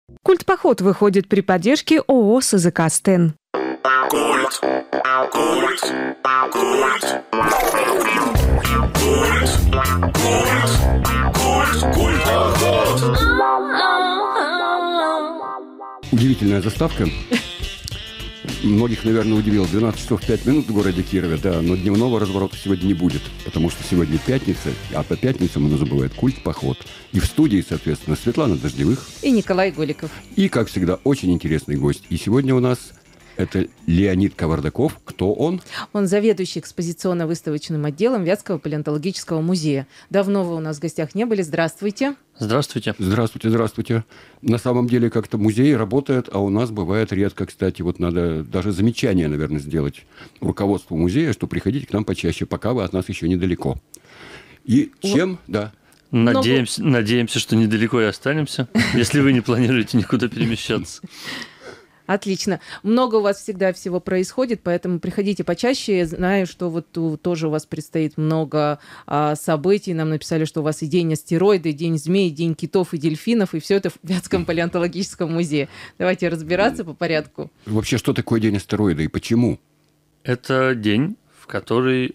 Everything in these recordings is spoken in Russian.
Культпоход выходит при поддержке ООО «СЗК Стен». Культ. Удивительная заставка. Многих, наверное, удивило. 12 часов 5 минут в городе Кирове, да, но дневного разворота сегодня не будет, потому что сегодня пятница, а по пятницам он называют «Культ-поход». И в студии, соответственно, Светлана Дождевых. И Николай Голиков. И, как всегда, очень интересный гость. И сегодня у нас это Леонид Кавардаков. Кто он? Он заведующий экспозиционно-выставочным отделом Вятского палеонтологического музея. Давно вы у нас в гостях не были. Здравствуйте. Здравствуйте. Здравствуйте, здравствуйте. На самом деле как-то музей работает, а у нас бывает редко, кстати. Вот надо даже замечание, наверное, сделать руководству музея, что приходите к нам почаще, пока вы от нас еще недалеко. И чем, да. Надеемся, что недалеко и останемся, если вы не планируете никуда перемещаться. Отлично. Много у вас всегда всего происходит, поэтому приходите почаще. Я знаю, что вот тоже у вас предстоит много событий. Нам написали, что у вас и день астероида, и день змей, и день китов и дельфинов, и все это в Вятском палеонтологическом музее. Давайте разбираться по порядку. Вообще, что такое день астероида и почему? Это день, в который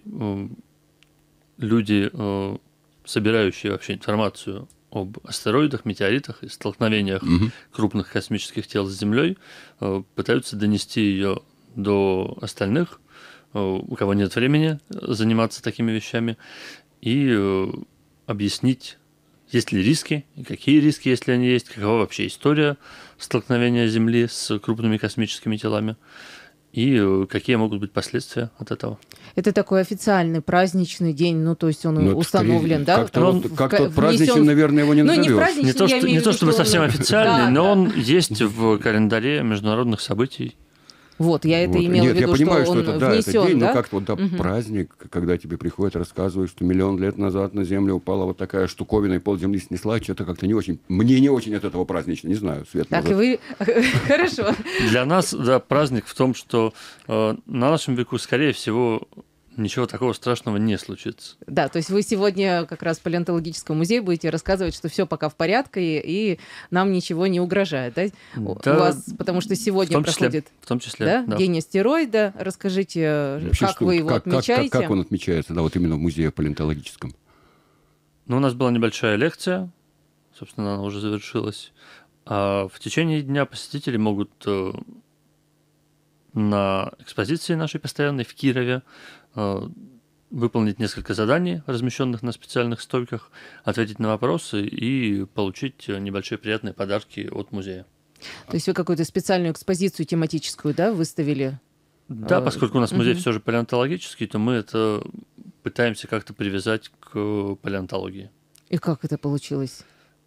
люди, собирающие вообще информацию об астероидах, метеоритах и столкновениях крупных космических тел с Землей, пытаются донести ее до остальных, у кого нет времени заниматься такими вещами, и объяснить, есть ли риски, и какие риски, если они есть, какова вообще история столкновения Земли с крупными космическими телами, и какие могут быть последствия от этого. Это такой официальный праздничный день, ну, то есть он установлен, да? Как-то праздничным, наверное, его не назовешь. Ну, не праздничный, не то чтобы совсем официальный, но он есть в календаре международных событий. Вот, я это имела в виду, я понимаю, что он это, внесен, это день, да? но как-то вот праздник, когда тебе приходят, рассказывают, что 1 000 000 лет назад на Землю упала вот такая штуковина, и полземли снесла, что-то как-то не очень, мне не очень от этого празднично, не знаю, Свет. Так, и вы, хорошо. Для нас, да, праздник в том, что на нашем веку, скорее всего, ничего такого страшного не случится. Да, то есть вы сегодня как раз в палеонтологическом музее будете рассказывать, что все пока в порядке, и нам ничего не угрожает, да? Да, у вас, потому что сегодня проходит в том числе, да? День астероида. Расскажите, вообще, как вы его отмечаете? Как он отмечается, да, вот именно в музее палеонтологическом? Ну, у нас была небольшая лекция, собственно, она уже завершилась. А в течение дня посетители могут на экспозиции нашей постоянной в Кирове выполнить несколько заданий, размещенных на специальных стойках, ответить на вопросы и получить небольшие приятные подарки от музея. То есть вы какую-то специальную экспозицию тематическую, да, выставили? Да, поскольку у нас музей все же палеонтологический, то мы это пытаемся как-то привязать к палеонтологии. И как это получилось?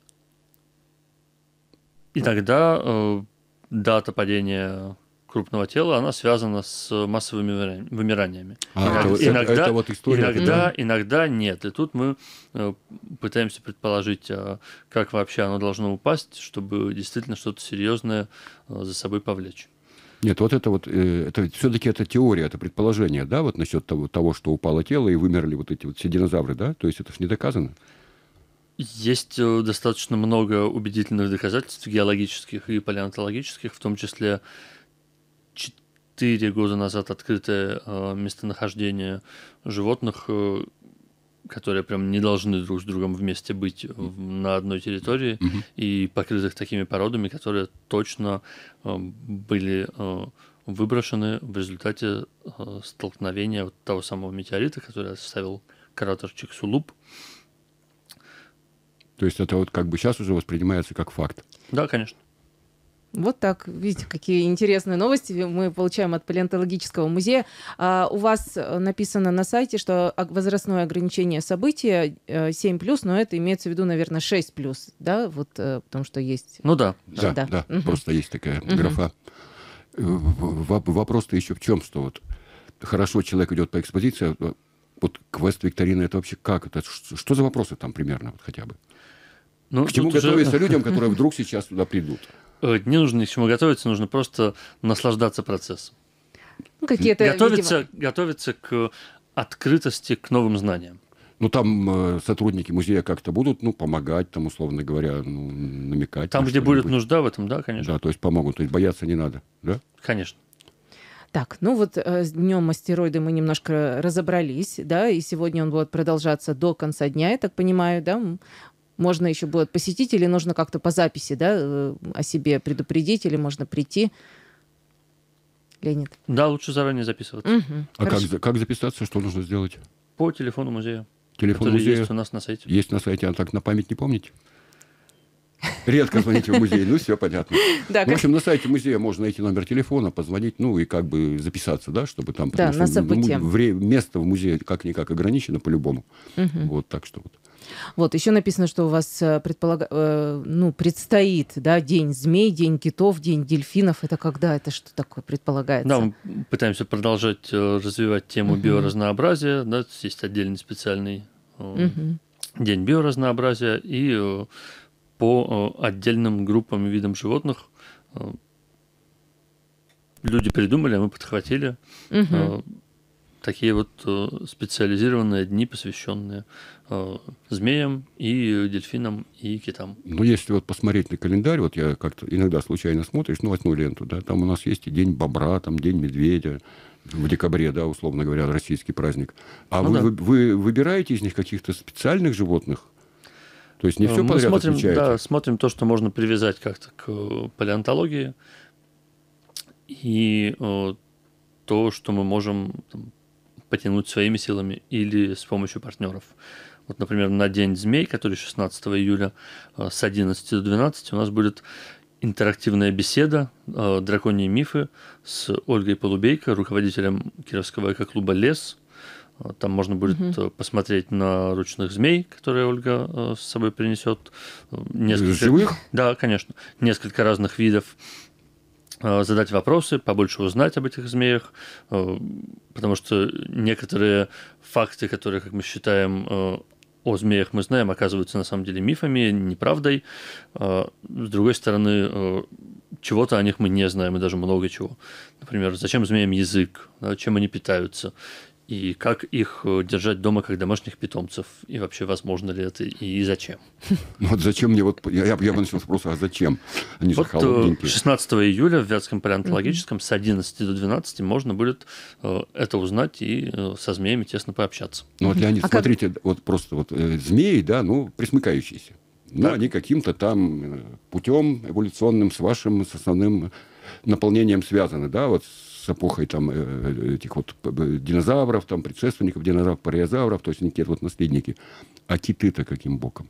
Иногда дата падения крупного тела, она связана с массовыми вымираниями. Это вот история. Иногда нет. И тут мы пытаемся предположить, как вообще оно должно упасть, чтобы действительно что-то серьезное за собой повлечь. Нет, вот это все-таки это теория, это предположение, да, вот насчет того, что упало тело и вымерли вот эти вот все динозавры, да? То есть это же не доказано. Есть достаточно много убедительных доказательств геологических и палеонтологических, в том числе 4 года назад открытое местонахождение животных, которые прям не должны друг с другом вместе быть на одной территории, и покрытых такими породами, которые точно были выброшены в результате столкновения вот того самого метеорита, который оставил кратер Чиксулуб. То есть это вот как бы сейчас уже воспринимается как факт. Да, конечно. Вот так. Видите, какие интересные новости мы получаем от палеонтологического музея. У вас написано на сайте, что возрастное ограничение события 7+, но это имеется в виду, наверное, 6+, да? Вот, потому что есть... Ну да. Просто есть такая графа. Вопрос-то еще в чем, что вот хорошо человек идет по экспозиции, вот квест-викторина, это вообще как? Это, что за вопросы там примерно вот хотя бы? Ну, к чему готовиться людям, которые вдруг сейчас туда придут? Не нужно ни к чему готовиться, нужно просто наслаждаться процессом. Ну, какие-то, готовиться к открытости к новым знаниям. Ну, там сотрудники музея как-то будут, ну, помогать, там, условно говоря, ну, намекать. Там, где будет нужда в этом, да, конечно. Да, то есть помогут, то есть бояться не надо, да? Конечно. Так, ну вот с днем астероида мы немножко разобрались, да, и сегодня он будет продолжаться до конца дня, я так понимаю, да? Можно еще будет посетить или нужно как-то по записи, да, о себе предупредить, или можно прийти? Леонид? Да, лучше заранее записываться. Угу, А как записаться, что нужно сделать? По телефону музея. Телефон который музея есть у нас на сайте. Есть на сайте, а так на память не помните? Редко звоните в музей, ну все понятно. Да, в общем, на сайте музея можно найти номер телефона, позвонить, ну и как бы записаться, да, чтобы там... Да, на событие. Место в музее как-никак ограничено по-любому. Вот так что вот. Вот, еще написано, что у вас предстоит, да, день змей, день китов, день дельфинов. Это когда? Это что такое предполагается? Да, мы пытаемся продолжать развивать тему биоразнообразия. Да, есть отдельный специальный день биоразнообразия. И по отдельным группам и видам животных люди придумали, а мы подхватили такие вот специализированные дни, посвященные змеям и дельфинам и китам. Ну, если вот посмотреть на календарь, вот я как-то иногда случайно смотришь, ну, 8-ю ленту, да, там у нас есть и день бобра, там день медведя в декабре, да, условно говоря, российский праздник. А вы выбираете из них каких-то специальных животных? То есть не все подряд отмечаете? Да, смотрим то, что можно привязать как-то к палеонтологии, и то, что мы можем потянуть своими силами или с помощью партнеров. Вот, например, на День змей, который 16 июля с 11 до 12, у нас будет интерактивная беседа «Драконьи мифы» с Ольгой Полубейко, руководителем Кировского эко-клуба «Лес». Там можно будет посмотреть на ручных змей, которые Ольга с собой принесет. Живых? Да, конечно. Несколько разных видов. Задать вопросы, побольше узнать об этих змеях, потому что некоторые факты, которые, как мы считаем, о змеях мы знаем, оказываются на самом деле мифами, неправдой. С другой стороны, чего-то о них мы не знаем, и даже много чего. Например, зачем змеям язык, чем они питаются, и как их держать дома как домашних питомцев, и вообще возможно ли это, и зачем. Вот зачем мне, вот я бы начал с вопроса, а зачем? Они же холодненькие. 16 июля в Вятском палеонтологическом с 11 до 12 можно будет это узнать и со змеями тесно пообщаться. Ну вот, Леонид, смотрите, вот просто вот змеи, да, ну, присмыкающиеся. Ну, они каким-то там путем эволюционным с вашим основным наполнением связаны, да, вот с эпохой там этих вот динозавров, там предшественников динозавров, париозавров, то есть они какие-то вот наследники. А киты-то каким боком?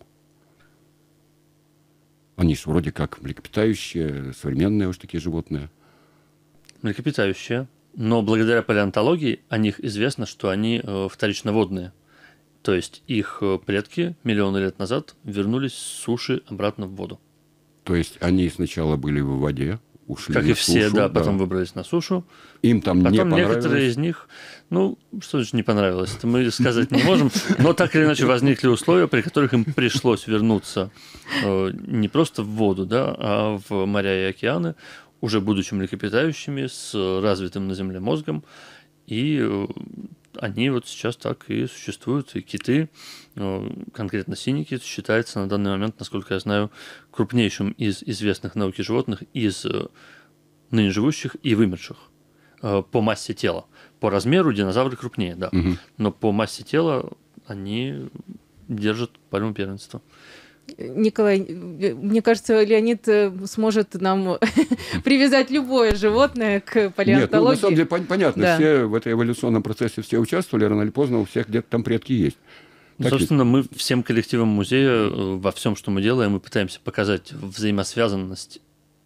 Они же вроде как млекопитающие, современные уж такие животные. Млекопитающие. Но благодаря палеонтологии о них известно, что они вторичноводные. То есть их предки миллионы лет назад вернулись с суши обратно в воду. То есть они сначала были в воде, ушли как на и все, сушу, да, потом выбрались на сушу. Им там потом не понравилось. Некоторые из них, ну, что же не понравилось, это мы сказать не можем, но так или иначе возникли условия, при которых им пришлось вернуться не просто в воду, да, а в моря и океаны, уже будучи млекопитающими, с развитым на Земле мозгом, и они вот сейчас так и существуют, и киты, конкретно синий кит, считается на данный момент, насколько я знаю, крупнейшим из известных науке животных, из ныне живущих и вымерших по массе тела. По размеру динозавры крупнее, да, но по массе тела они держат пальму первенства. Николай, мне кажется, Леонид сможет нам привязать любое животное к палеонтологии. Нет, ну, на самом деле понятно, Да. все в этой эволюционном процессе все участвовали, рано или поздно у всех где-то там предки есть. Так Собственно, мы всем коллективом музея во всем, что мы делаем, мы пытаемся показать взаимосвязанность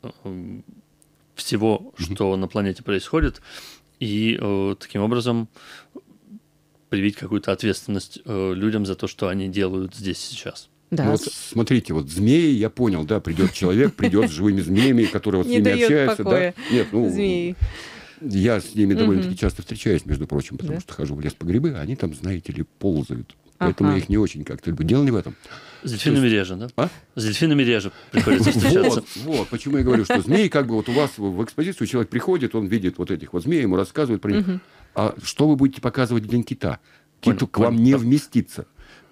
всего, что на планете происходит, и таким образом привить какую-то ответственность людям за то, что они делают здесь сейчас. Да. Ну, вот смотрите, вот змеи, я понял, да, придет человек, придет с живыми змеями, которые вот с Не ними дает общаются. покоя Да? Нет, ну, змеи. я с ними довольно-таки часто встречаюсь, между прочим, потому что хожу в лес по грибы, а они там, знаете ли, ползают. Поэтому я их не очень как-то люблю. Дело не в этом. С дельфинами реже, да? А? С дельфинами реже приходится встречаться. Вот, почему я говорю, что змеи, как бы вот у вас в экспозицию человек приходит, он видит вот этих вот змей, ему рассказывают про них. А что вы будете показывать в День кита? Киту к вам не вместиться.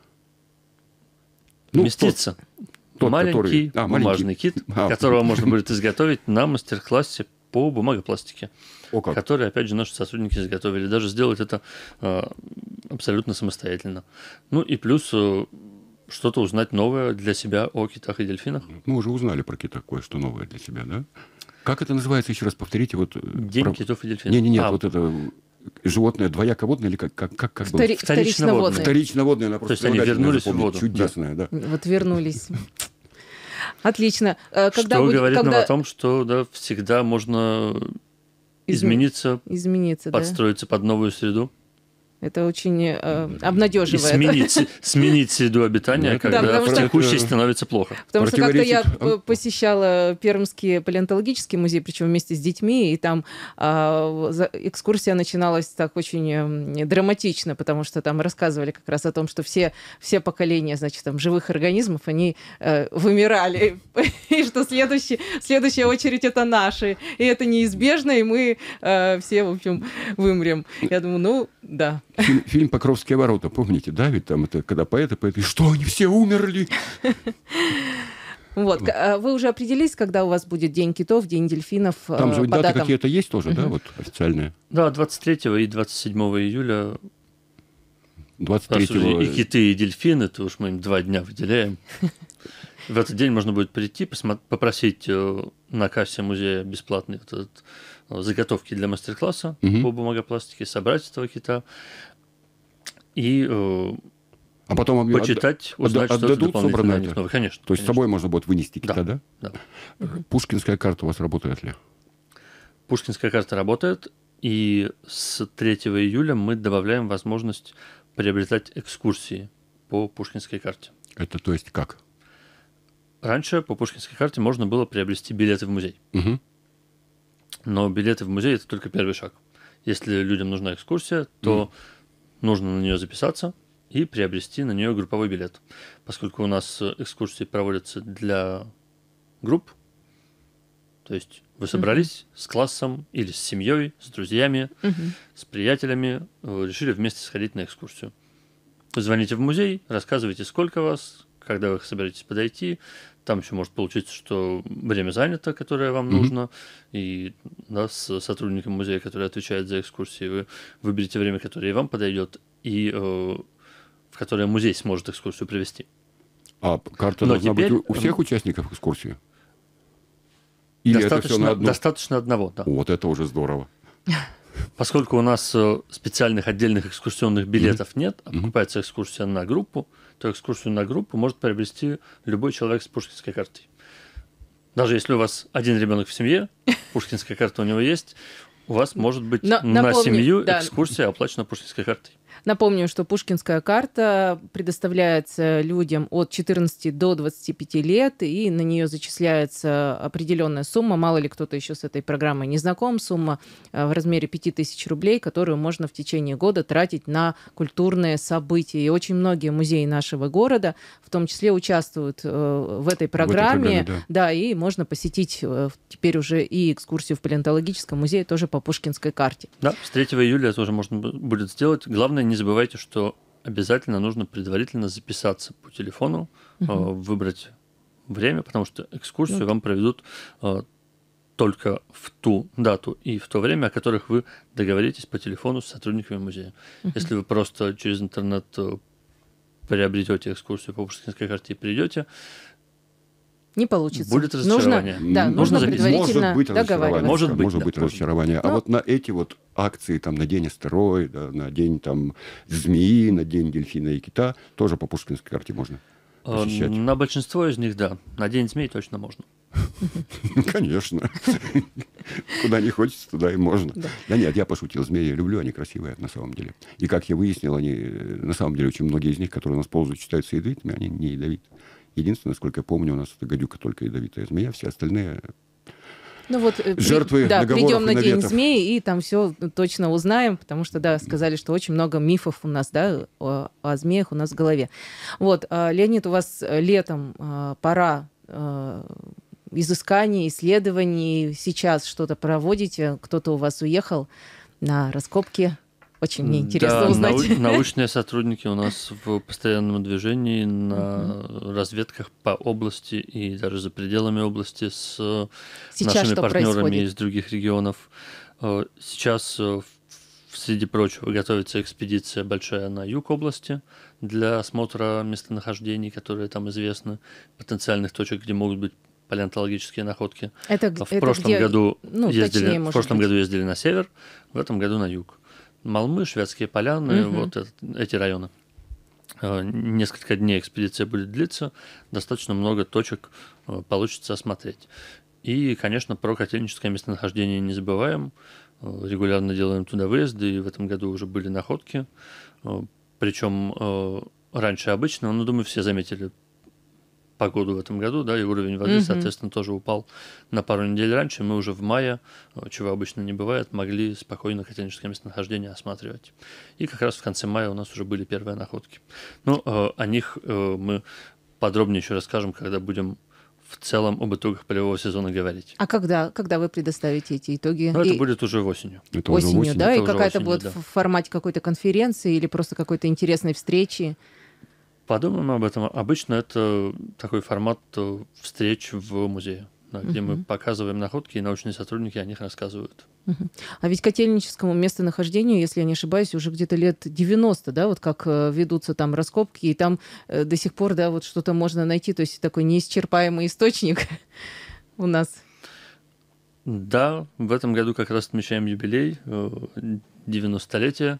Вместится. Маленький бумажный кит, которого можно будет изготовить на мастер-классе по бумагопластике, который, опять же, наши сотрудники изготовили. Даже сделать это абсолютно самостоятельно. Ну и плюс что-то узнать новое для себя о китах и дельфинах. Мы уже узнали про китах кое-что новое для себя, да? Как это называется? Еще раз повторите. День китов и дельфинов. Нет, вот это... Животное двояководное или как было? Вторично-водное. Вторично-водное. То есть они вернулись в воду. Чудесное, да. Вот вернулись. Отлично. Что говорит нам о том, что всегда можно измениться, подстроиться под новую среду. Это очень обнадеживает. И сменить среду обитания, когда в текущей становится плохо. Потому что как-то я посещала Пермский палеонтологический музей, причем вместе с детьми, и там экскурсия начиналась так очень драматично, потому что там рассказывали как раз о том, что все поколения, значит, там, живых организмов, они вымирали, и что следующая очередь это наши, и это неизбежно, и мы все, в общем, вымрем. Я думаю, да. Фильм «Покровские ворота», помните, да? Ведь там это когда поэты, и что, они все умерли? Вот. Вы уже определились, когда у вас будет День китов, День дельфинов? Там же даты какие-то есть тоже, да, вот официальные? Да, 23 и 27 июля. 23-го... И киты, и дельфины, это уж мы им 2 дня выделяем. В этот день можно будет прийти, попросить на кассе музея бесплатные заготовки для мастер-класса по бумагопластике, собрать этого кита и потом почитать, узнать что-то дополнительное о них новое. Конечно. То есть с собой можно будет вынести кита, да? Да. Пушкинская карта у вас работает ли? Пушкинская карта работает, и с 3 июля мы добавляем возможность приобретать экскурсии по Пушкинской карте. Это то есть как? Раньше по Пушкинской карте можно было приобрести билеты в музей. Но билеты в музей – это только первый шаг. Если людям нужна экскурсия, то нужно на нее записаться и приобрести на нее групповой билет. Поскольку у нас экскурсии проводятся для групп, то есть вы собрались с классом или с семьей, с друзьями, с приятелями, решили вместе сходить на экскурсию. Звоните в музей, рассказывайте, сколько вас, когда вы собираетесь подойти. Там еще может получиться, что время занято, которое вам нужно, и с сотрудником музея, который отвечает за экскурсии, вы выберете время, которое вам подойдет, и в которое музей сможет экскурсию провести. А карта должна быть у всех участников экскурсии? Или достаточно одного, да. Вот это уже здорово. Поскольку у нас специальных отдельных экскурсионных билетов нет, а покупается экскурсия на группу, то экскурсию на группу может приобрести любой человек с пушкинской картой. Даже если у вас один ребенок в семье, пушкинская карта у него есть, у вас может быть на семью экскурсия, оплачена пушкинской картой. Напомню, что Пушкинская карта предоставляется людям от 14 до 25 лет, и на нее зачисляется определенная сумма. Мало ли кто-то еще с этой программой не знаком. Сумма в размере 5000 рублей, которую можно в течение года тратить на культурные события. И очень многие музеи нашего города в том числе участвуют в этой программе. Да, и можно посетить теперь уже и экскурсию в палеонтологическом музее тоже по Пушкинской карте. Да, с 3 июля тоже можно будет сделать. Главное, не забывайте, что обязательно нужно предварительно записаться по телефону, выбрать время, потому что экскурсию вам проведут только в ту дату и в то время, о которых вы договоритесь по телефону с сотрудниками музея. Если вы просто через интернет приобретете экскурсию по Пушкинской карте и придете, не получится. Будет разочарование. Нужно предварительно договариваться. Может быть разочарование. А вот на эти вот акции, там, на День астероида, на День там, змеи, на День дельфина и кита, тоже по Пушкинской карте можно посещать? На большинство из них, да. На День змей точно можно. Конечно. Куда не хочется, туда и можно. Да нет, я пошутил. Змеи я люблю, они красивые на самом деле. И как я выяснил, они на самом деле очень многие из них, которые у нас ползают, считаются ядовитыми, они не ядовиты. Единственное, насколько я помню, у нас это гадюка только ядовитая змея, все остальные жертвы договоров придем на и День наветов. змеи, и там все точно узнаем, потому что, сказали, что очень много мифов у нас, о змеях у нас в голове. Вот, Леонид, у вас летом пора изысканий, исследований, сейчас что-то проводите, кто-то у вас уехал на раскопки? Очень мне интересно Да, узнать. научные сотрудники у нас в постоянном движении на разведках по области и даже за пределами области с Сейчас нашими что партнерами происходит? из других регионов. Сейчас, среди прочего, готовится экспедиция большая на юг области для осмотра местонахождений, которые там известны, потенциальных точек, где могут быть палеонтологические находки. В прошлом году ездили на север, в этом году на юг. Малмы, Шведские поляны, вот эти районы. Несколько дней экспедиция будет длиться, достаточно много точек получится осмотреть. И, конечно, про котельническое местонахождение не забываем. Регулярно делаем туда выезды, и в этом году уже были находки. Причем раньше обычно, ну, думаю, все заметили погоду в этом году, да, и уровень воды, соответственно, тоже упал на пару недель раньше. Мы уже в мае, чего обычно не бывает, могли спокойно котельническое местонахождение осматривать. И как раз в конце мая у нас уже были первые находки. Ну, о них мы подробнее еще расскажем, когда будем в целом об итогах полевого сезона говорить. А когда вы предоставите эти итоги? Ну, это будет уже осенью. Это уже Осенью, да? Это И уже какая-то осенью, будет да. в формате какой-то конференции или просто какой-то интересной встречи? Подумаем об этом. Обычно это такой формат встреч в музее, да, где мы показываем находки, и научные сотрудники о них рассказывают. А ведь котельническому местонахождению, если я не ошибаюсь, уже где-то лет 90, да, вот как ведутся там раскопки, и там до сих пор, да, вот что-то можно найти, то есть такой неисчерпаемый источник у нас. Да, в этом году как раз отмечаем юбилей, 90-летие.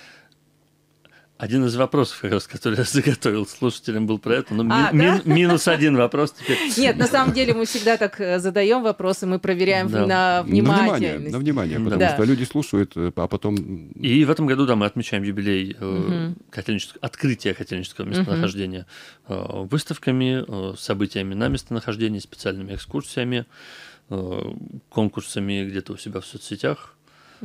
Один из вопросов, как раз, который я заготовил слушателям, был про это. Но минус один вопрос теперь. Нет, на самом деле мы всегда так задаем вопросы, мы проверяем на внимательность. На внимание, потому что люди слушают, а потом... И в этом году, да, мы отмечаем юбилей открытия котельнического местонахождения выставками, событиями на местонахождении, специальными экскурсиями, конкурсами где-то у себя в соцсетях.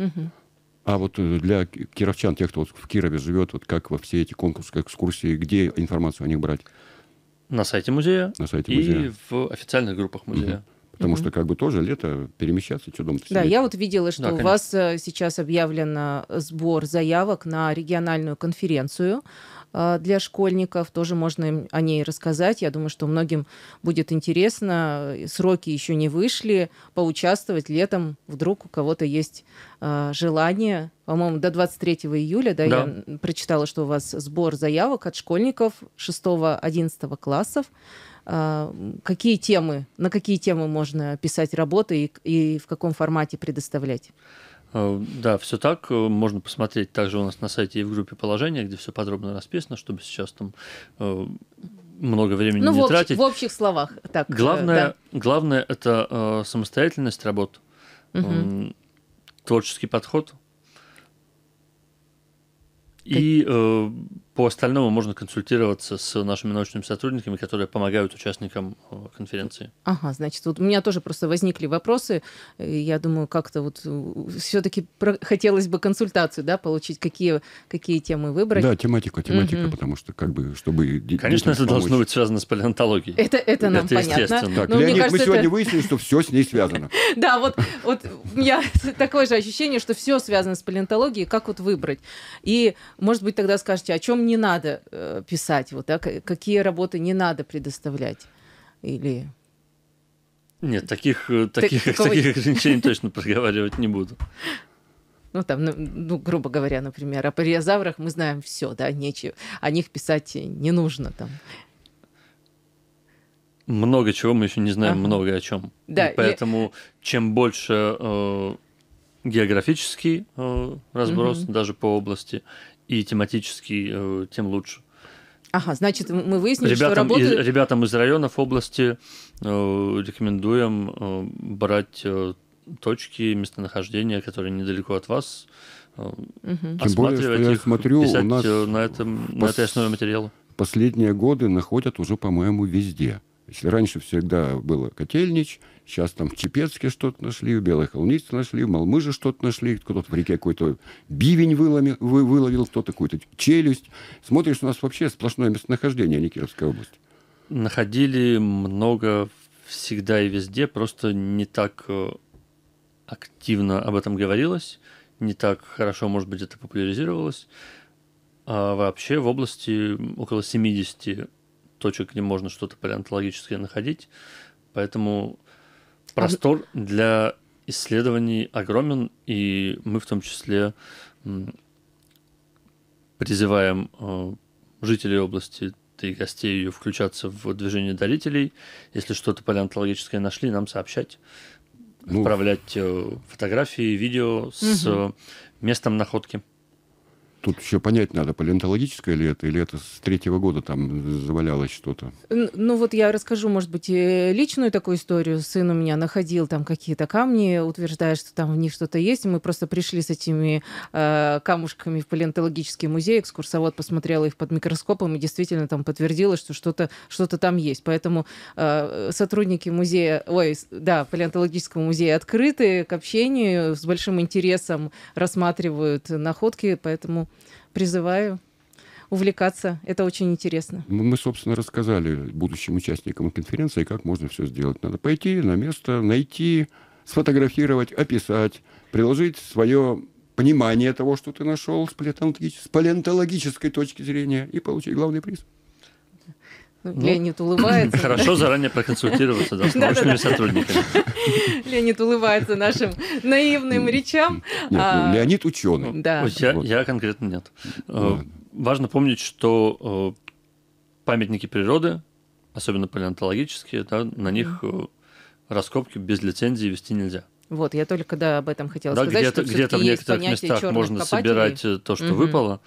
А вот для кировчан, тех, кто вот в Кирове живет, вот как во все эти конкурсы, экскурсии, где информацию о них брать? На сайте музея, музея. И в официальных группах музея. Потому что как бы тоже лето, перемещаться, что дома-то Да, сидеть. я вот видела, что Да, у вас сейчас объявлен сбор заявок на региональную конференцию для школьников. Тоже можно им о ней рассказать. Я думаю, что многим будет интересно. Сроки еще не вышли. Поучаствовать летом. Вдруг у кого-то есть желание. По-моему, до 23 июля, да, я прочитала, что у вас сбор заявок от школьников 6-11 классов. На какие темы можно писать работы и в каком формате предоставлять? Да, все так. Можно посмотреть также у нас на сайте и в группе положения, где все подробно расписано, чтобы сейчас там много времени не тратить. В общих словах. Так, главное это самостоятельность работ, творческий подход. И по остальному можно консультироваться с нашими научными сотрудниками, которые помогают участникам конференции. Ага, значит, вот у меня тоже просто возникли вопросы. Я думаю, как-то вот все-таки хотелось бы консультацию, да, получить, какие темы выбрать. Да, тематика, потому что как бы, чтобы... Конечно, это должно быть связано с палеонтологией. Это нам понятно. Так, Леонид, мы сегодня выяснили, что все с ней связано. Да, вот у меня такое же ощущение, что все связано с палеонтологией, как вот выбрать. И, может быть, тогда скажете, о чем не надо писать, вот, да, какие работы не надо предоставлять? Или... Нет, таких ограничений точно проговаривать не буду. Ну, там, грубо говоря, например, о париозаврах мы знаем все, да, нечего, о них писать не нужно там. Много чего мы еще не знаем, много о чем. Да, поэтому чем больше географический разброс, даже по области, и тематический, тем лучше. Ага, значит, мы выяснили, что ребятам из районов области рекомендуем брать точки местонахождения, которые недалеко от вас, осматривать их, писать на этой основе материала. Последние годы находят уже, по-моему, везде. Если раньше всегда было Котельнич, сейчас там в Чепецке что-то нашли, в Белой Холунице нашли, в Малмыже что-то нашли, кто-то в реке какой-то бивень выловил, кто-то какую-то челюсть. Смотришь, у нас вообще сплошное местонахождение, а не Кировская область. Находили много всегда и везде, просто не так активно об этом говорилось, не так хорошо, может быть, это популяризировалось. А вообще в области около 70 точек, где можно что-то палеонтологическое находить. Поэтому простор для исследований огромен, и мы в том числе призываем жителей области и гостей ее включаться в движение дарителей. Если что-то палеонтологическое нашли, нам сообщать, отправлять фотографии, видео с местом находки. Тут еще понять надо, палеонтологическое ли это, или это с 3-го года там завалялось что-то. Ну вот я расскажу, может быть, личную такую историю. Сын у меня находил там какие-то камни, утверждая, что там в них что-то есть. Мы просто пришли с этими камушками в палеонтологический музей. Экскурсовод посмотрел их под микроскопом и действительно там подтвердилось, что что-то там есть. Поэтому сотрудники музея, палеонтологического музея открыты к общению, с большим интересом рассматривают находки, поэтому призываю увлекаться. Это очень интересно. Мы, собственно, рассказали будущим участникам конференции, как можно все сделать. Надо пойти на место, найти, сфотографировать, описать, приложить свое понимание того, что ты нашел с палеонтологической точки зрения и получить главный приз. Леонид улыбается. Хорошо заранее проконсультироваться с научными сотрудниками. Леонид улыбается нашим наивным речам. Нет, Леонид ученый. Да. Я конкретно нет. Важно помнить, что памятники природы, особенно палеонтологические, на них раскопки без лицензии вести нельзя. Вот, я только об этом хотела сказать, что где-то в некоторых местах можно собирать то, что выпало.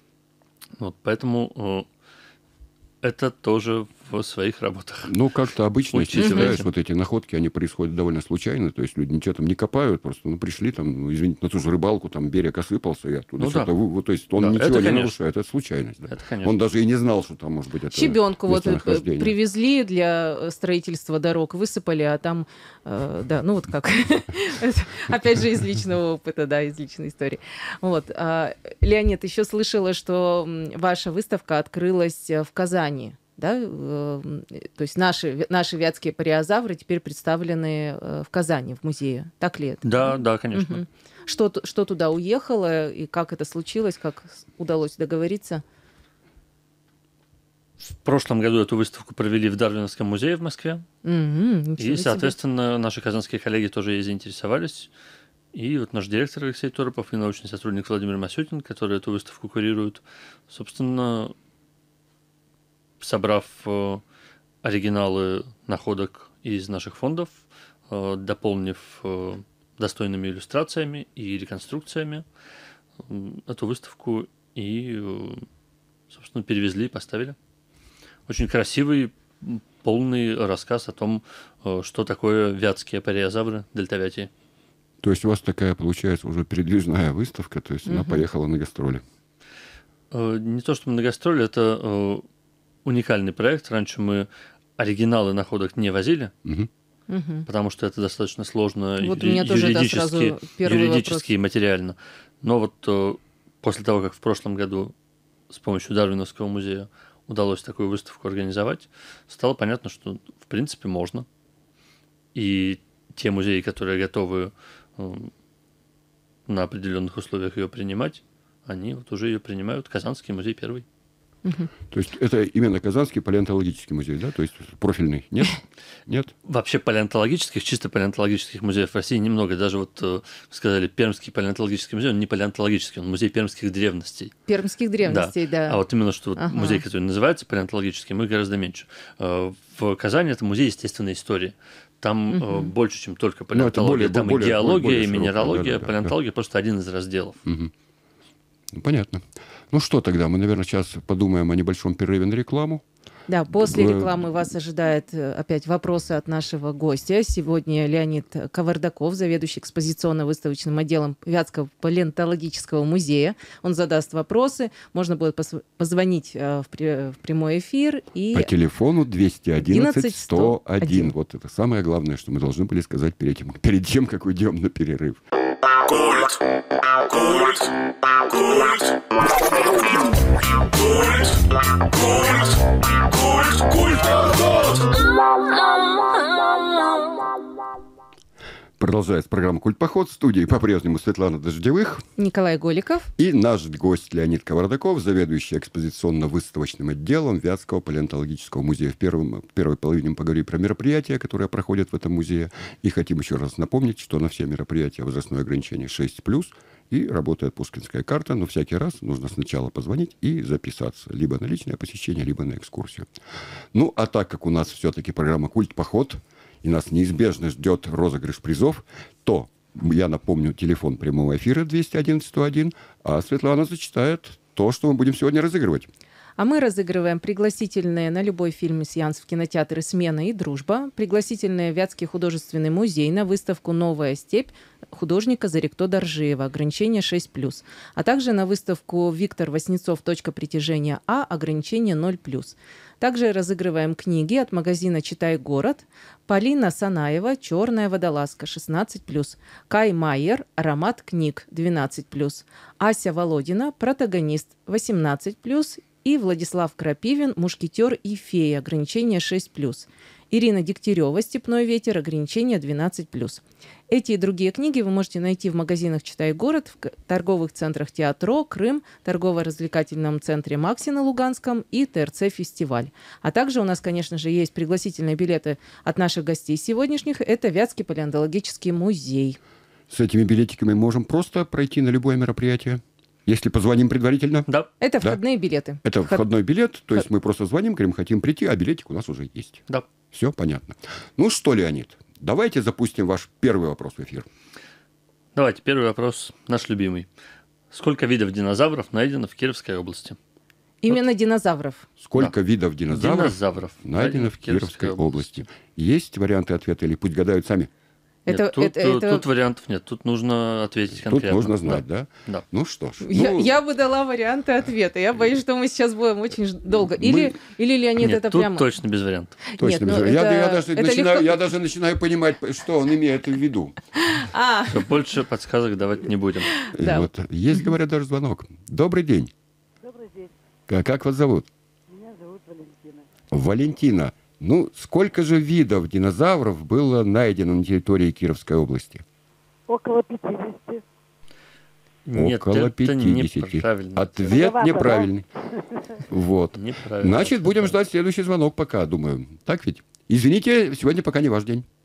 Поэтому это тоже в своих работах. Ну, как-то обычно, если считаешь, вот эти находки, они происходят довольно случайно, то есть люди ничего там не копают, просто пришли там, извините, на ту же рыбалку, там берег осыпался, и оттуда что-то... То есть он ничего не нарушает, это случайность. Да. Это, он даже и не знал, что там может быть это щебенку вот привезли для строительства дорог, высыпали, а там, как. Опять же, из личного опыта, из личной истории. Вот. Леонид, еще слышала, что ваша выставка открылась в Казани. Да? То есть наши вятские париозавры теперь представлены в Казани, в музее. Так ли это? Да, конечно. Что туда уехало, и как это случилось, как удалось договориться? В прошлом году эту выставку провели в Дарвиновском музее в Москве. И, соответственно, наши казанские коллеги тоже ей заинтересовались. И вот наш директор Алексей Торопов и научный сотрудник Владимир Масютин, которые эту выставку курируют, собственно, собрав оригиналы находок из наших фондов, дополнив достойными иллюстрациями и реконструкциями эту выставку и, собственно, перевезли и поставили. Очень красивый, полный рассказ о том, что такое вятские париозавры дельтавятии. То есть у вас такая, получается, уже передвижная выставка, то есть она поехала на гастроли? Не то, что на гастроли, это уникальный проект. Раньше мы оригиналы находок не возили, потому что это достаточно сложно юридически и материально. Но вот после того, как в прошлом году с помощью Дарвиновского музея удалось такую выставку организовать, стало понятно, что в принципе можно. И те музеи, которые готовы на определенных условиях ее принимать, они вот уже ее принимают. Казанский музей первый. То есть это именно Казанский палеонтологический музей, да? То есть профильный? Нет? Нет? Вообще чисто палеонтологических музеев в России немного. Даже вот, сказали, Пермский палеонтологический музей, он не палеонтологический, он музей пермских древностей. Пермских древностей, да. А вот именно, что музей, который называется палеонтологическим, их гораздо меньше. В Казани это музей естественной истории. Там больше, чем только палеонтология. Там и геология, и минералогия. Палеонтология просто один из разделов. Понятно. Ну что тогда? Мы, наверное, сейчас подумаем о небольшом перерыве на рекламу. Да, после рекламы вас ожидает опять вопросы от нашего гостя. Сегодня Леонид Кавардаков, заведующий экспозиционно-выставочным отделом Вятского палеонтологического музея. Он задаст вопросы. Можно будет позвонить в прямой эфир. И по телефону 211-101. Вот это самое главное, что мы должны были сказать перед тем, как уйдем на перерыв. Культ. Продолжается программа «Культпоход». В студии по-прежнему Светлана Дождевых. Николай Голиков. И наш гость Леонид Кавардаков, заведующий экспозиционно-выставочным отделом Вятского палеонтологического музея. В первой половине мы поговорим про мероприятия, которые проходят в этом музее. И хотим еще раз напомнить, что на все мероприятия возрастное ограничение 6+, и работает пушкинская карта, но всякий раз нужно сначала позвонить и записаться. Либо на личное посещение, либо на экскурсию. Ну, а так как у нас все-таки программа «Культпоход», и нас неизбежно ждет розыгрыш призов, то я напомню телефон прямого эфира 211-101, а Светлана зачитает то, что мы будем сегодня разыгрывать. А мы разыгрываем пригласительные на любой фильм «Сеанс» в кинотеатры «Смена» и «Дружба», пригласительные в Вятский художественный музей на выставку «Новая степь» художника Зарикто Доржиева, ограничение 6+, а также на выставку «Виктор Васнецов. Точка притяжения А», ограничение 0+. Также разыгрываем книги от магазина «Читай город». Полина Санаева «Черная водолазка» 16+. Кай Майер «Аромат книг» 12+. Ася Володина «Протагонист» 18+. И Владислав Крапивин «Мушкетер и фея», ограничение 6+. Ирина Дегтярева «Степной ветер», ограничение 12+. Эти и другие книги вы можете найти в магазинах «Читай город», в торговых центрах «Театро», «Крым», торгово-развлекательном центре «Макси» на Луганском и ТРЦ «Фестиваль». А также у нас, конечно же, есть пригласительные билеты от наших гостей сегодняшних. Это Вятский палеонтологический музей. С этими билетиками можем просто пройти на любое мероприятие, если позвоним предварительно? Да. Это входные билеты. Это входной билет, то есть мы просто звоним, говорим, хотим прийти, а билетик у нас уже есть. Да. Все понятно. Ну что, Леонид, давайте запустим ваш первый вопрос в эфир. Давайте, первый вопрос, наш любимый. Сколько видов динозавров найдено в Кировской области? Именно динозавров. Сколько видов динозавров найдено в Кировской области? Есть варианты ответа или пусть гадают сами? Нет, тут вариантов нет. Тут нужно ответить конкретно. Тут нужно знать, да? Да. Ну что ж. Я бы дала варианты ответа. Я боюсь, что мы сейчас будем очень долго. Или Леонид, Нет, это тут прямо... точно без вариантов. Точно без вариантов. Я даже начинаю понимать, что он имеет в виду. Все, больше подсказок давать не будем. Да. Вот. Есть, говорят, даже звонок. Добрый день. Добрый день. Как вас зовут? Меня зовут Валентина. Валентина. Ну, сколько же видов динозавров было найдено на территории Кировской области? Около 50. Нет, Около это 50. неправильно. Ответ Многовато, неправильный. Вот. Неправильно. Значит, будем ждать следующий звонок пока, думаю. Так ведь? Извините, сегодня пока не ваш день.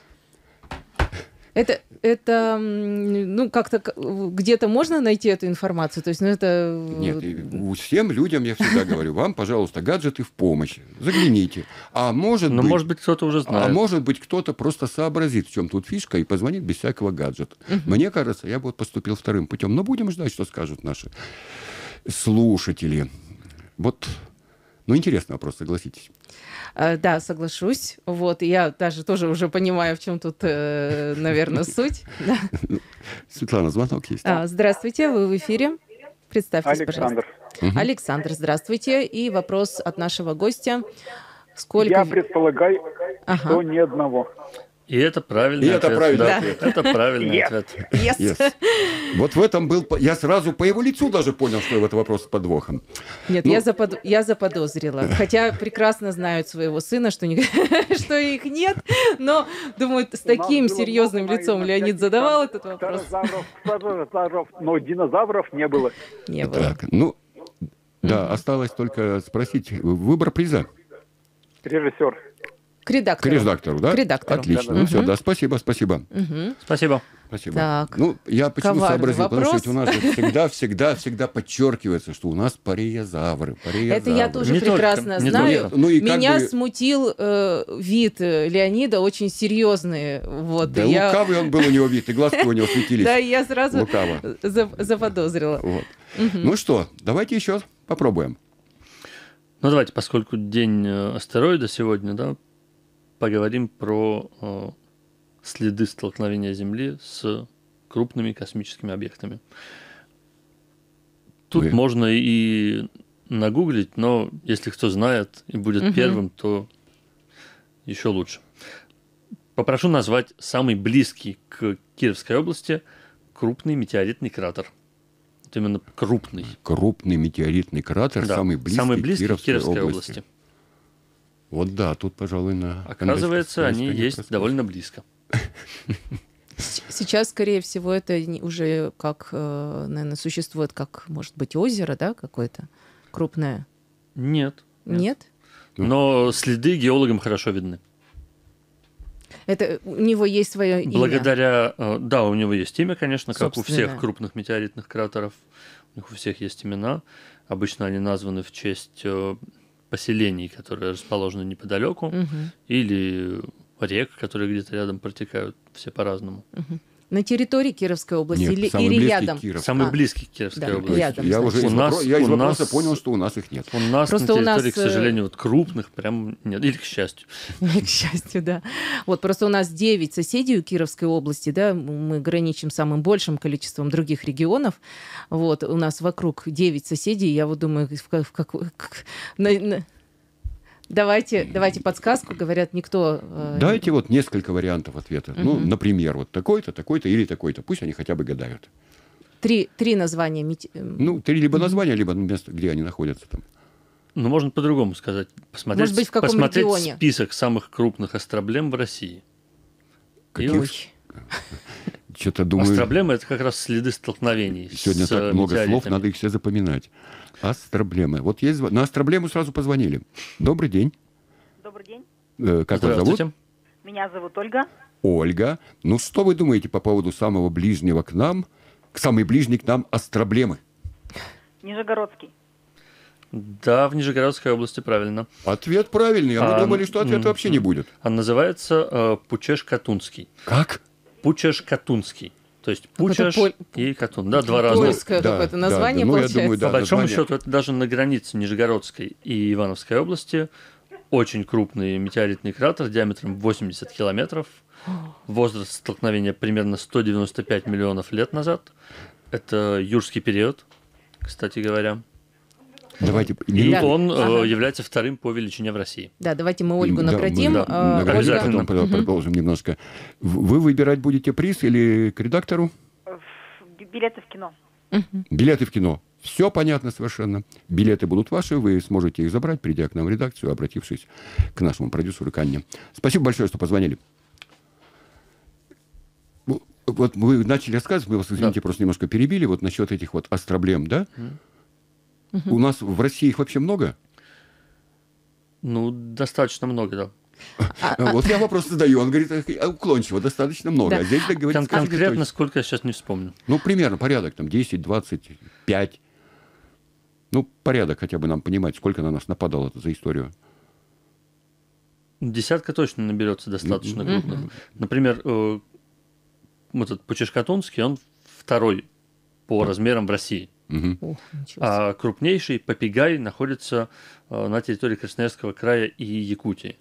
Это ну, как-то где-то можно найти эту информацию? То есть, ну, это... Нет, всем людям я всегда говорю, вам, пожалуйста, гаджеты в помощь. Загляните. Может быть, кто-то уже знает. А может быть, кто-то просто сообразит, в чем тут фишка, и позвонит без всякого гаджета. Мне кажется, я бы вот поступил вторым путем. Но будем ждать, что скажут наши слушатели. Вот, ну, интересный вопрос, согласитесь. Да, соглашусь. Вот, я даже тоже уже понимаю, в чем тут, наверное, суть. Светлана, звонок есть. Здравствуйте, вы в эфире. Представьтесь, Александр. пожалуйста. Александр, здравствуйте. И вопрос от нашего гостя. Сколько... Я предполагаю, что ни одного. И это правильный ответ. Это правильный ответ. Yes. Вот в этом был... Я сразу по его лицу даже понял, что это вопрос с подвохом. Нет, я заподозрила. Хотя прекрасно знают своего сына, что их нет. Но, думаю, с таким серьезным лицом Леонид задавал этот вопрос. Но динозавров не было. Не было. Так, ну, да, осталось только спросить. Выбор приза. Режиссер. К редактору. Да? К редактору. Отлично. Ну все, да, спасибо. Спасибо. Спасибо. Так. Ну, я почему сообразил, потому вопрос. что у нас всегда подчеркивается, что у нас пареозавры. Это я тоже Не прекрасно только, не знаю. только. Ну, и как Меня бы... смутил вид Леонида очень серьезный. Вот, Да, лукавый он был у него вид, и глазки у него светились. Да, я сразу Лукаво. заподозрила. Вот. Ну что, давайте еще попробуем. Ну, давайте, поскольку день астероида сегодня, да, поговорим про следы столкновения Земли с крупными космическими объектами. Тут можно и нагуглить, но если кто знает и будет первым, то еще лучше. Попрошу назвать самый близкий к Кировской области крупный метеоритный кратер. Это именно крупный. Крупный метеоритный кратер, Да, самый близкий к Кировской области. области. Вот да, тут, пожалуй, на... Оказывается, они есть довольно близко. Сейчас, скорее всего, это уже как, наверное, существует как, может быть, озеро, да, какое-то крупное? Нет. Нет? Но следы геологам хорошо видны. Это у него есть свое имя? Благодаря... Да, у него есть имя, конечно, как у Собственное. всех крупных метеоритных кратеров. У них у всех есть имена. Обычно они названы в честь поселений, которые расположены неподалеку, или рек, которые где-то рядом протекают. Все по-разному. На территории Кировской области Нет, или самый или близкий рядом? Кировск. Самый близкий к Кировской Да, области. рядом, Я значит. уже из У вопроса нас- понял, что у нас их нет. У нас Просто на у нас, территории, к сожалению, вот крупных прям нет. Или к счастью. К счастью, да. Вот просто у нас 9 соседей у Кировской области, да, мы граничим с самым большим количеством других регионов. Вот, у нас вокруг 9 соседей, я вот думаю, Давайте подсказку, говорят, никто... Дайте вот несколько вариантов ответа. Ну, например, вот такой-то, такой-то или такой-то. Пусть они хотя бы гадают. Три названия. Ну, три либо названия, либо место, где они находятся там. Ну, можно по-другому сказать. Может быть, в каком посмотреть регионе? список самых крупных астроблем в России. И Каких? вот Что-то думаю, астроблемы — это как раз следы столкновений сегодня с так много слов, метеоритами. надо их все запоминать. Астроблемы. Вот есть... На астроблему сразу позвонили. Добрый день. Добрый день. Как вас зовут? Здравствуйте. Меня зовут Ольга. Ольга. Ну, что вы думаете по поводу самого ближнего к нам, самый ближний к нам астроблемы? Нижегородский. Да, в Нижегородской области, правильно. Ответ правильный, а мы А, думали, что ответа вообще не будет. Он называется Пучеж-Катунский. Как? Пучеж-Катунский. То есть Какое-то Пучеж и Катун. Да, два разных. Польское Да, какое-то да, название, да. Ну, я получается. думаю, да. По большому название. счету, это даже на границе Нижегородской и Ивановской области. Очень крупный метеоритный кратер диаметром 80 километров. Возраст столкновения примерно 195 миллионов лет назад. Это юрский период, кстати говоря. Давайте... И Да. он Ага. является вторым по величине в России. Да, давайте мы Ольгу Да, наградим. мы, Ольга, обязательно. потом продолжим немножко. Вы выбирать будете приз или к редактору? Билеты в кино. Билеты в кино. Все понятно совершенно. Билеты будут ваши, вы сможете их забрать, придя к нам в редакцию, обратившись к нашему продюсеру Канне. Спасибо большое, что позвонили. Вот вы начали рассказывать, мы вас, извините, просто немножко перебили, вот насчет этих вот астроблем, да? У нас в России их вообще много? Ну, достаточно много, да. Вот я вопрос задаю, он говорит, уклончиво, достаточно много. Да. А здесь, так говорит, скажите Конкретно точно. сколько, я сейчас не вспомню. Ну, примерно порядок, там 10, 20, 5. Ну, порядок хотя бы нам понимать, сколько на нас нападало за историю. Десятка точно наберется достаточно крупных. Например, вот этот Пучеж-Катунский, он второй по размерам в России. Мгм. Ох, ничего себе. А крупнейший Попегай находится на территории Красноярского края и Якутии.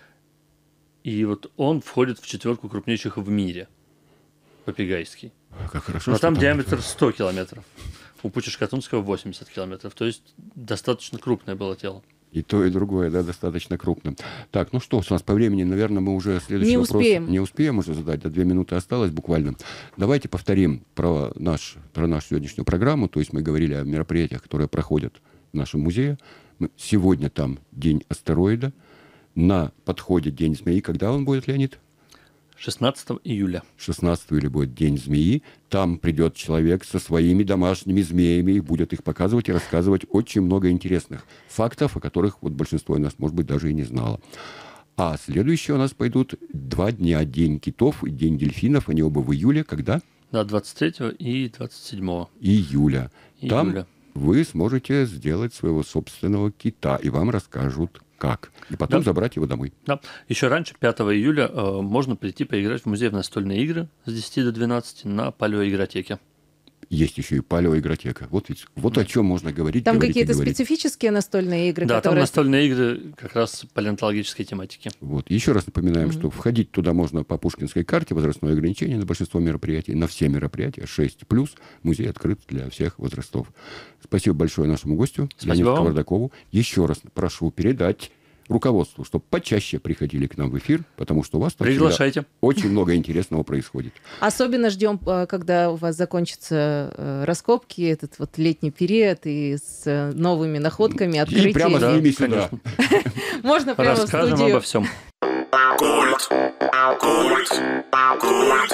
И вот он входит в четверку крупнейших в мире. Попегайский. Как хорошо, Но что там диаметр 100 километров. У Пучеж-Катунского 80 километров. То есть достаточно крупное было тело. И то, и другое, да, достаточно крупно. Так, ну что, у нас по времени, наверное, мы уже следующий Не вопрос успеем. не успеем уже задать, до 2 минуты осталось буквально. Давайте повторим про нашу сегодняшнюю программу. То есть мы говорили о мероприятиях, которые проходят в нашем музее. Сегодня там День астероида. На подходе День змеи. Когда он будет, Леонид? 16 июля. 16 или будет День змеи. Там придет человек со своими домашними змеями и будет их показывать и рассказывать очень много интересных фактов, о которых вот большинство из нас, может быть, даже и не знало. А следующие у нас пойдут 2 дня. День китов и День дельфинов. Они оба в июле. Когда? Да, 23 и 27 Июля. Там июля. вы сможете сделать своего собственного кита, и вам расскажут, как. И потом Да. забрать его домой. Да. Еще раньше, 5 июля, можно прийти поиграть в музей в настольные игры с 10 до 12 на палеоигротеке. Есть еще и палеоигротека. Вот ведь вот о чем можно говорить. Там говорить и какие-то говорить. специфические настольные игры, Да, там которые... настольные игры как раз палеонтологической тематики. Вот. Еще раз напоминаем, что входить туда можно по пушкинской карте, возрастное ограничение на большинство мероприятий, на все мероприятия 6+. Музей открыт для всех возрастов. Спасибо большое нашему гостю, Спасибо Леониду вам. Кавардакову. Еще раз прошу передать руководству, чтобы почаще приходили к нам в эфир, потому что у вас там всегда Приглашайте. очень много интересного происходит. Особенно ждем, когда у вас закончатся раскопки, этот вот летний период, и с новыми находками, И открытиями. прямо с Да, ними сюда. конечно. Можно прямо в Расскажем студию. обо всем. Культ. Культ. Культ.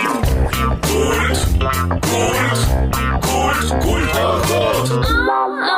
Культ. Культ. Культ. Культ.